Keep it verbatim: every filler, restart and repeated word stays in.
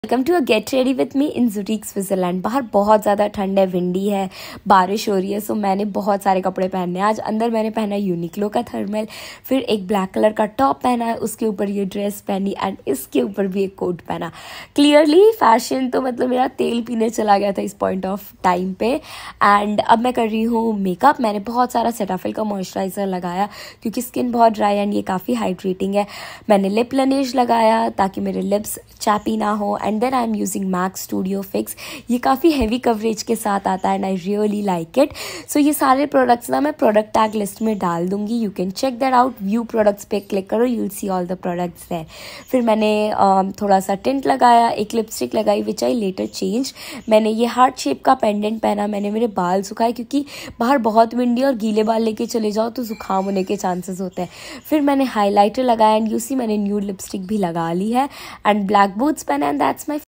Welcome to a get ready with me in Zurich Switzerland. बाहर बहुत ज़्यादा ठंड है, विंडी है, बारिश हो रही है। सो मैंने बहुत सारे कपड़े पहनने हैं आज। अंदर मैंने पहना है यूनिक्लो का थर्मल, फिर एक ब्लैक कलर का टॉप पहना है, उसके ऊपर ये ड्रेस पहनी एंड इसके ऊपर भी एक कोट पहना। क्लियरली फैशन तो मतलब मेरा तेल पीने चला गया था इस पॉइंट ऑफ टाइम पे। एंड अब मैं कर रही हूँ मेकअप। मैंने बहुत सारा सेटाफिल का मॉइस्चराइज़र लगाया क्योंकि स्किन बहुत ड्राई एंड ये काफ़ी हाइड्रेटिंग है। मैंने लिप लनेज लगाया ताकि मेरे लिप्स चैपी ना हो। And then I am using Mac Studio Fix. ये काफ़ी हैवी कवरेज के साथ आता है and I really like it. So ये सारे प्रोडक्ट्स ना मैं प्रोडक्ट टैग लिस्ट में डाल दूंगी, you can check that out. View products पे क्लिक करो, you will see all the products there. फिर मैंने uh, थोड़ा सा टिंट लगाया, एक लिपस्टिक लगाई विच आई लेटर चेंज। मैंने ये हार्ट शेप का पेंडेंट पहना। मैंने मेरे बाल सुखाए क्योंकि बाहर बहुत विंडी और गीले बाल लेके चले जाओ तो जुकाम होने के चांसेस होते हैं। फिर मैंने हाईलाइटर लगाया एंड यू सी मैंने न्यूड लिपस्टिक भी लगा ली है एंड ब्लैक बूट्स पहना एंड दैट्स माई